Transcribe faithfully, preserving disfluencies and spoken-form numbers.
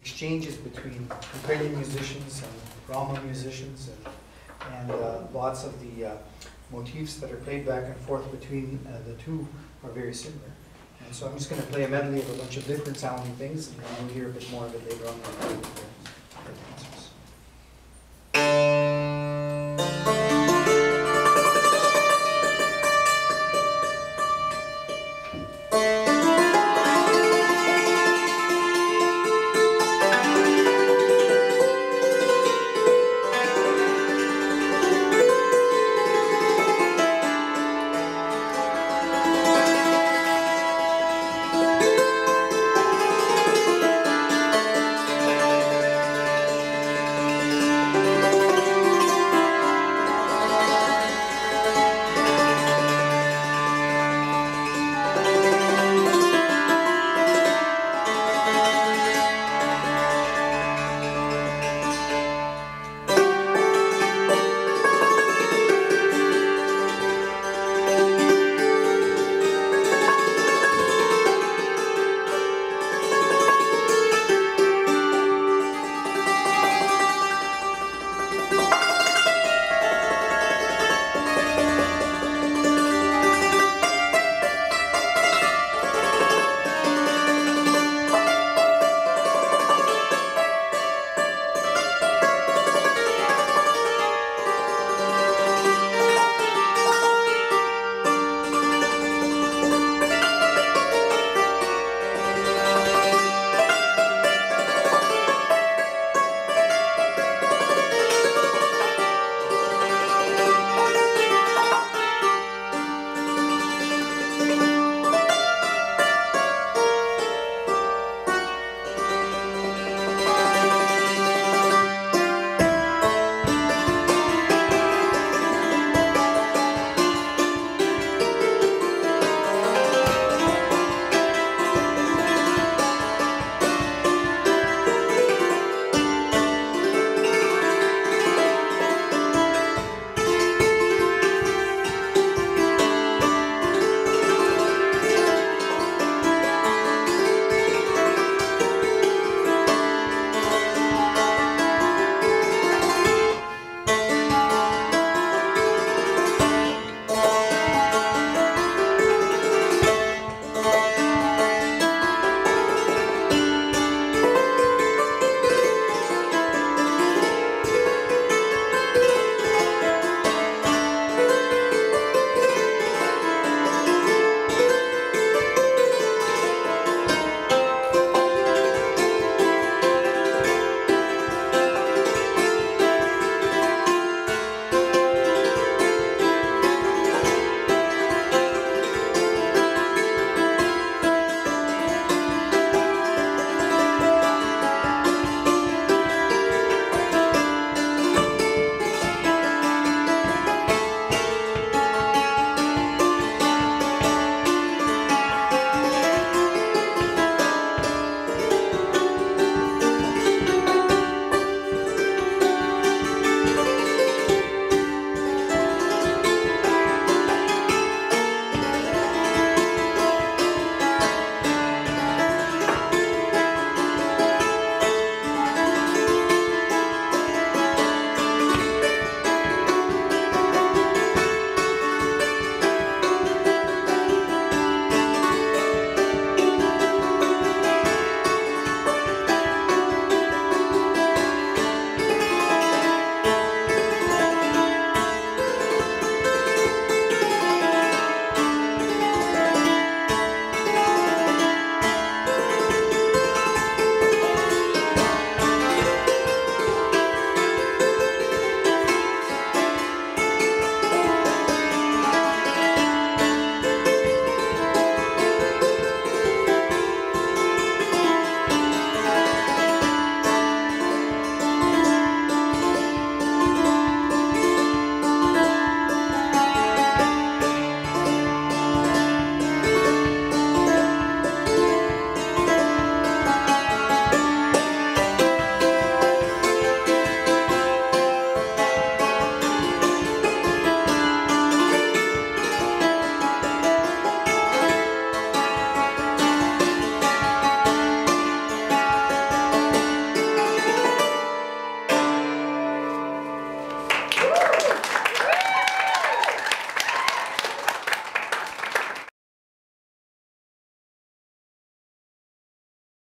exchanges between ukulele musicians and drama musicians, and, and uh, lots of the uh, motifs that are played back and forth between uh, the two are very similar. And so I'm just going to play a medley of a bunch of different sounding things, and you'll hear a bit more of it later on.